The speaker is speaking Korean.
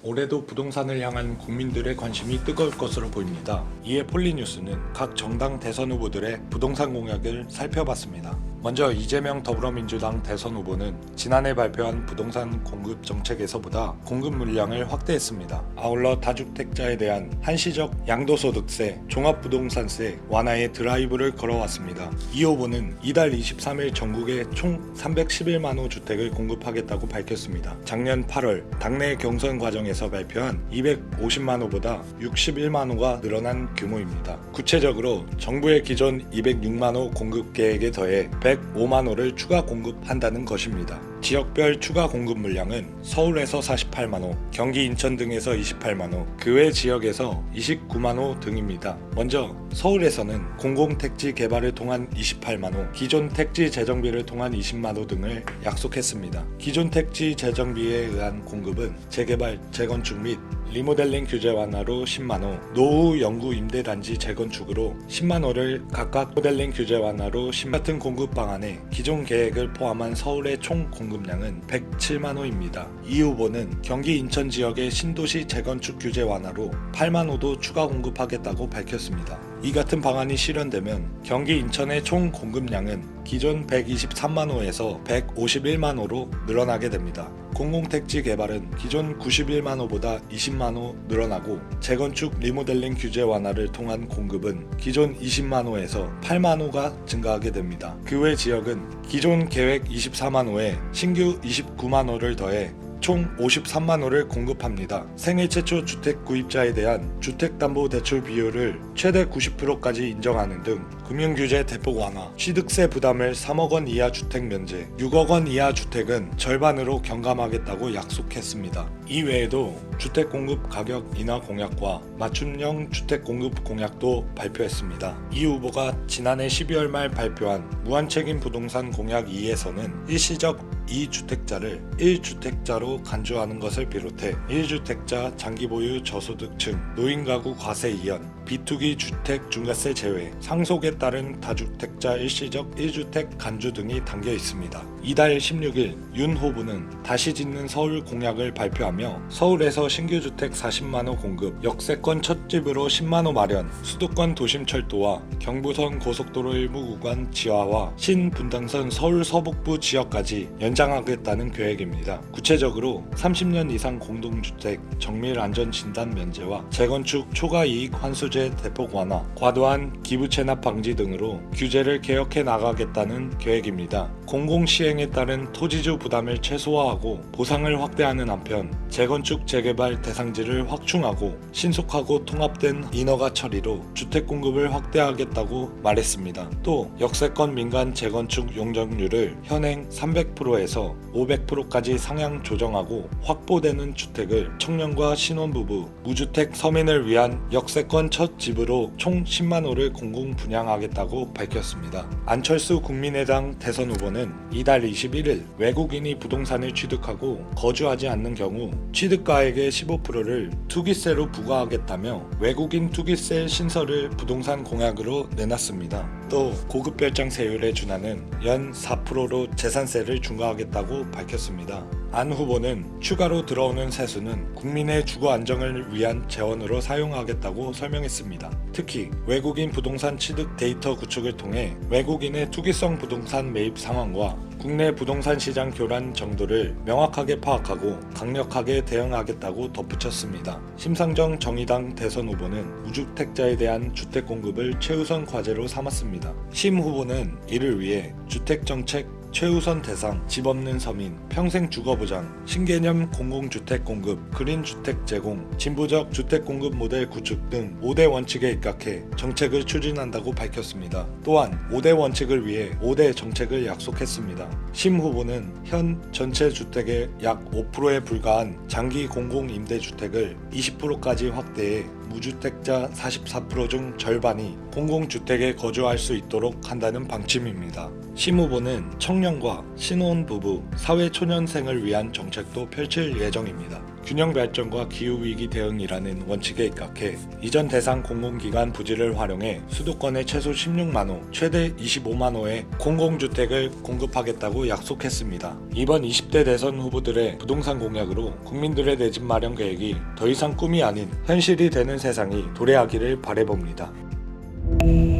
올해도 부동산을 향한 국민들의 관심이 뜨거울 것으로 보입니다. 이에 폴리뉴스는 각 정당 대선 후보들의 부동산 공약을 살펴봤습니다. 먼저 이재명 더불어민주당 대선 후보는 지난해 발표한 부동산 공급 정책에서보다 공급 물량을 확대했습니다. 아울러 다주택자에 대한 한시적 양도소득세, 종합부동산세 완화에 드라이브를 걸어왔습니다. 이 후보는 이달 23일 전국에 총 311만 호 주택을 공급하겠다고 밝혔습니다. 작년 8월 당내 경선 과정에서 발표한 250만 호보다 61만 호가 늘어난 규모입니다. 구체적으로 정부의 기존 206만 호 공급 계획에 더해 105만 호를 추가 공급한다는 것입니다. 지역별 추가 공급 물량은 서울에서 48만 호, 경기 인천 등에서 28만 호, 그 외 지역에서 29만 호 등입니다. 먼저 서울에서는 공공택지 개발을 통한 28만 호, 기존 택지 재정비를 통한 20만 호 등을 약속했습니다. 기존 택지 재정비에 의한 공급은 재개발, 재건축 및 리모델링 규제 완화로 10만호, 노후 영구 임대단지 재건축으로 10만호를 각각 모델링 규제 완화로 10 같은 공급 방안에 기존 계획을 포함한 서울의 총 공급량은 107만호입니다. 이 후보는 경기 인천 지역의 신도시 재건축 규제 완화로 8만호도 추가 공급하겠다고 밝혔습니다. 이 같은 방안이 실현되면 경기 인천의 총 공급량은 기존 123만호에서 151만호로 늘어나게 됩니다. 공공택지 개발은 기존 91만호보다 20만호 늘어나고 재건축 리모델링 규제 완화를 통한 공급은 기존 20만호에서 8만호가 증가하게 됩니다. 그 외 지역은 기존 계획 24만호에 신규 29만호를 더해 총 53만호를 공급합니다. 생애 최초 주택 구입자에 대한 주택담보대출 비율을 최대 90%까지 인정하는 등 금융규제 대폭 완화, 취득세 부담을 3억 원 이하 주택 면제, 6억 원 이하 주택은 절반으로 경감하겠다고 약속했습니다. 이 외에도 주택 공급 가격 인하 공약과 맞춤형 주택 공급 공약도 발표했습니다. 이 후보가 지난해 12월 말 발표한 무한책임 부동산 공약 2에서는 일시적 2주택자를 1주택자로 간주하는 것을 비롯해 1주택자 장기보유 저소득층, 노인가구 과세 이연, 비투기 주택 중과세 제외, 상속에 따른 다주택자 일시적 1주택 간주 등이 담겨 있습니다. 이달 16일 윤 후보는 다시 짓는 서울 공약을 발표하며 서울에서 신규 주택 40만호 공급, 역세권 첫 집으로 10만호 마련, 수도권 도심철도와 경부선 고속도로 일부 구간 지하와 신분당선 서울 서북부 지역까지 연장하겠다는 계획입니다. 구체적으로 30년 이상 공동주택 정밀안전진단 면제와 재건축 초과이익 환수제 대폭 완화, 과도한 기부 체납 방지 등으로 규제를 개혁해 나가겠다는 계획입니다. 공공시행에 따른 토지주 부담을 최소화하고 보상을 확대하는 한편 재건축 재개발 대상지를 확충하고 신속하고 통합된 인허가 처리로 주택 공급을 확대하겠다고 말했습니다. 또 역세권 민간 재건축 용적률을 현행 300%에서 500%까지 상향 조정하고 확보되는 주택을 청년과 신혼부부, 무주택 서민을 위한 역세권 첫 집으로 총 10만호를 공공 분양하겠다고 밝혔습니다. 안철수 국민의당 대선 후보는 이달 21일 외국인이 부동산을 취득하고 거주하지 않는 경우 취득가액의 15%를 투기세로 부과하겠다며 외국인 투기세 신설을 부동산 공약으로 내놨습니다. 또 고급 별장 세율에 준하는 연 4%로 재산세를 중과하겠다고 밝혔습니다. 안 후보는 추가로 들어오는 세수는 국민의 주거 안정을 위한 재원으로 사용하겠다고 설명했습니다. 특히 외국인 부동산 취득 데이터 구축을 통해 외국인의 투기성 부동산 매입 상황과 국내 부동산 시장 교란 정도를 명확하게 파악하고 강력하게 대응하겠다고 덧붙였습니다. 심상정 정의당 대선 후보는 무주택자에 대한 주택 공급을 최우선 과제로 삼았습니다. 심 후보는 이를 위해 주택정책 최우선 대상, 집 없는 서민, 평생 주거보장, 신개념 공공주택 공급, 그린주택 제공, 진보적 주택 공급 모델 구축 등 5대 원칙에 입각해 정책을 추진한다고 밝혔습니다. 또한 5대 원칙을 위해 5대 정책을 약속했습니다. 심 후보는 현 전체 주택의 약 5%에 불과한 장기 공공임대주택을 20%까지 확대해 무주택자 44% 중 절반이 공공주택에 거주할 수 있도록 한다는 방침입니다. 심 후보는 청년과 신혼부부, 사회초년생을 위한 정책도 펼칠 예정입니다. 균형 발전과 기후위기 대응이라는 원칙에 입각해 이전 대상 공공기관 부지를 활용해 수도권에 최소 16만호, 최대 25만호의 공공주택을 공급하겠다고 약속했습니다. 이번 20대 대선 후보들의 부동산 공약으로 국민들의 내 집 마련 계획이 더 이상 꿈이 아닌 현실이 되는 세상이 도래하기를 바라봅니다.